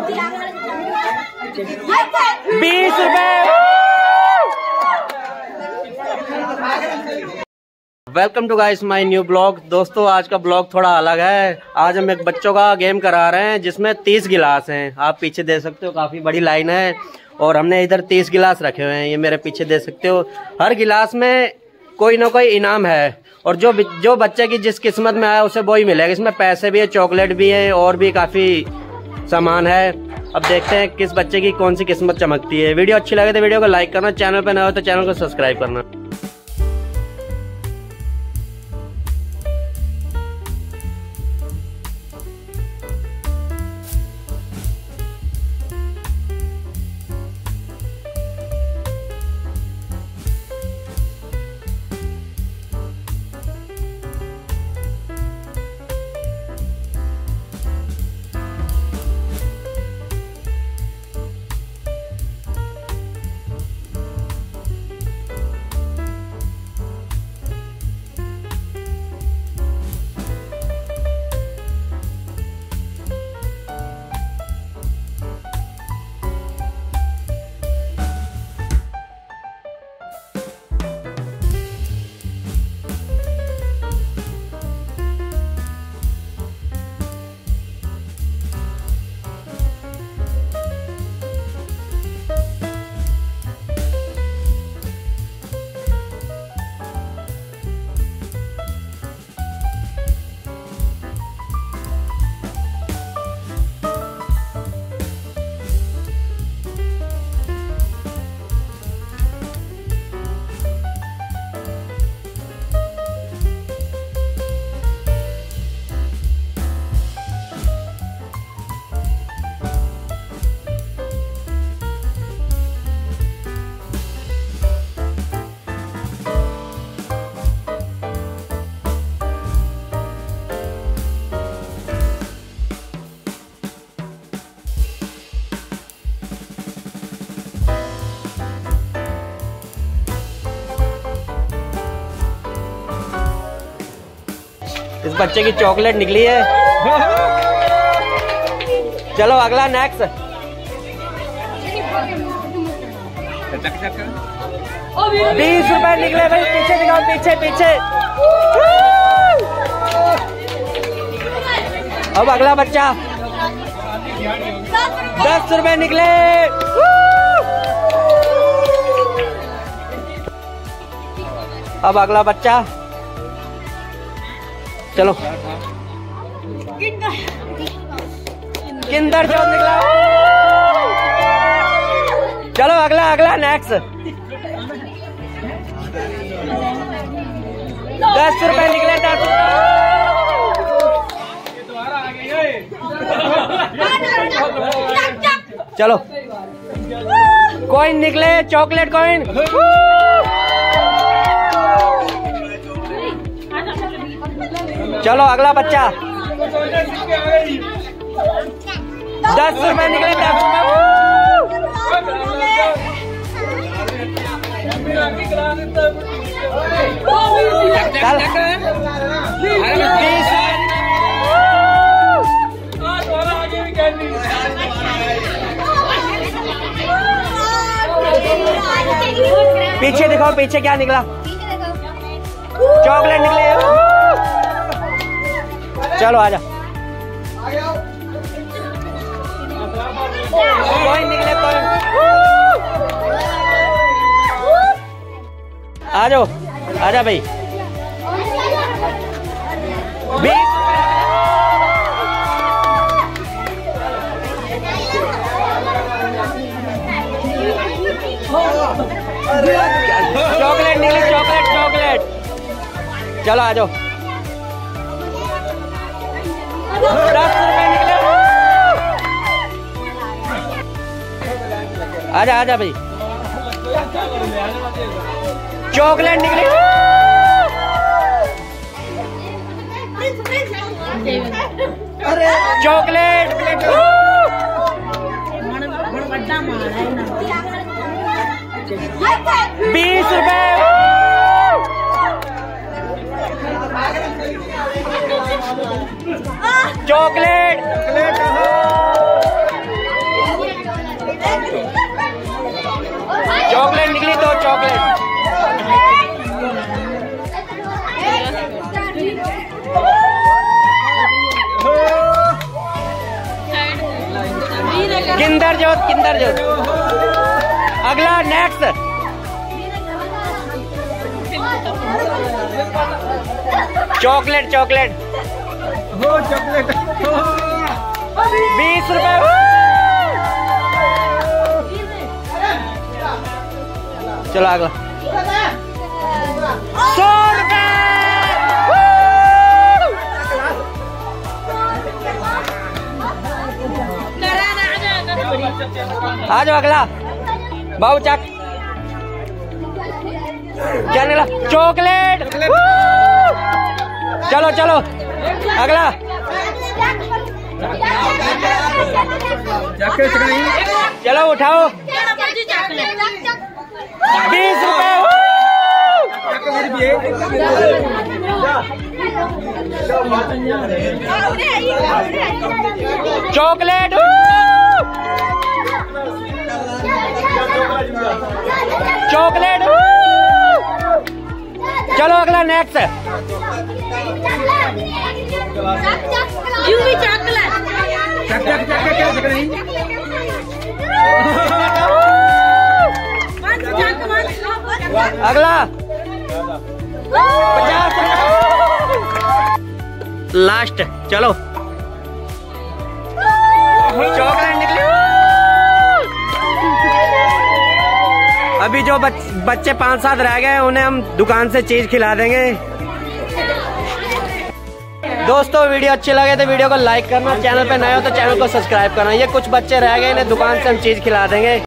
20 रुपए। Welcome to guys my new blog. दोस्तों आज का ब्लॉग थोड़ा अलग है। आज हम एक बच्चों का गेम करा रहे हैं जिसमें 30 गिलास हैं। आप पीछे देख सकते हो, काफी बड़ी लाइन है और हमने इधर 30 गिलास रखे हुए हैं। ये मेरे पीछे देख सकते हो। हर गिलास में कोई ना कोई इनाम है और जो बच्चे की जिस किस्मत में आया उसे वो ही मिलेगा। इसमें पैसे भी है, चॉकलेट भी है और भी काफी सामान है। अब देखते हैं किस बच्चे की कौन सी किस्मत चमकती है। वीडियो अच्छी लगे तो वीडियो को लाइक करना, चैनल पे नए हो तो चैनल को सब्सक्राइब करना। इस बच्चे की चॉकलेट निकली है। चलो अगला नेक्स्ट। 20 रुपए निकले भाई। पीछे दिखाओ, पीछे पीछे। अब अगला बच्चा 10 रुपए निकले। अब अगला बच्चा, चलो किंडर जॉय निकला। चलो अगला अगला नेक्स्ट। 10 रुपए निकले। 10 चलो कॉइन निकले, चॉकलेट कॉइन। चलो अगला बच्चा 10 रुपए निकले। 10 पीछे दिखाओ, पीछे क्या निकला? चॉकलेट निकले। चलो आजा। कोई निकले, कोई। आ जाओ, आजा भाई। 20 चॉकलेट निकली, चॉकलेट चॉकलेट। चलो आ जाओ। 10 रुपए निकले। आजा आजा भाई। चॉकलेट निकली। चॉकलेट 20 रुपए। Chocolate Kinder Joy, Kinder Joy. अगला नेक्स्ट चॉकलेट, चॉकलेट 20 रुपए। चलो अगला 100 रुपए। आ जाओ अगला बाबू चक, क्या निकला? चॉकलेट। चलो चलो अगला चलो उठाओ 20 रुपए। चॉकलेट। चॉकलेट। चलो अगला नेक्स्ट अगला 50। लास्ट चलो चॉकलेट निकली। अभी जो बच्चे 5-7 रह गए उन्हें हम दुकान से चीज खिला देंगे। दोस्तों वीडियो अच्छी लगे तो वीडियो को लाइक करना, चैनल पे नए हो तो चैनल को सब्सक्राइब करना। ये कुछ बच्चे रह गए, इन्हें दुकान से हम चीज खिला देंगे।